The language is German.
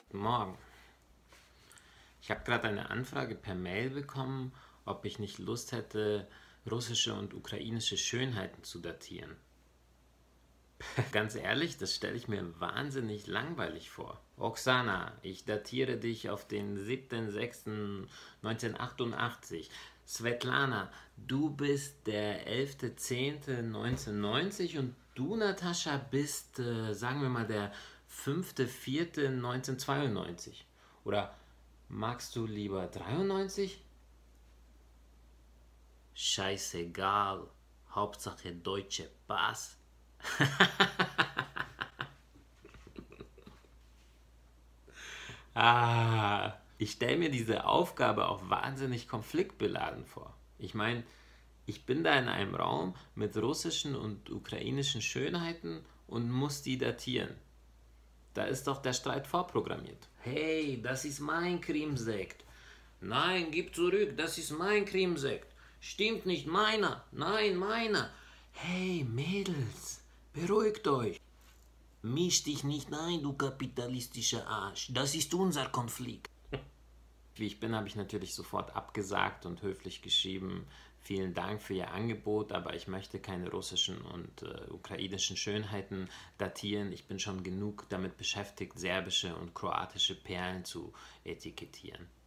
Morgen. Ich habe gerade eine Anfrage per Mail bekommen, ob ich nicht Lust hätte, russische und ukrainische Schönheiten zu datieren. Ganz ehrlich, das stelle ich mir wahnsinnig langweilig vor. Oksana, ich datiere dich auf den 7.6.1988. Svetlana, du bist der 11.10.1990 und du, Natascha, bist, sagen wir mal, der 5.4.1992. Oder magst du lieber 93? Scheißegal. Hauptsache deutsche Pass. Ich stelle mir diese Aufgabe auch wahnsinnig konfliktbeladen vor. Ich meine, ich bin da in einem Raum mit russischen und ukrainischen Schönheiten und muss die datieren. Da ist doch der Streit vorprogrammiert. Hey, das ist mein Krimsekt. Nein, gib zurück, das ist mein Krimsekt. Stimmt nicht, meiner. Nein, meiner. Hey, Mädels, beruhigt euch. Misch dich nicht ein, du kapitalistischer Arsch. Das ist unser Konflikt. Wie ich bin, habe ich natürlich sofort abgesagt und höflich geschrieben, vielen Dank für Ihr Angebot, aber ich möchte keine russischen und ukrainischen Schönheiten datieren. Ich bin schon genug damit beschäftigt, serbische und kroatische Perlen zu etikettieren.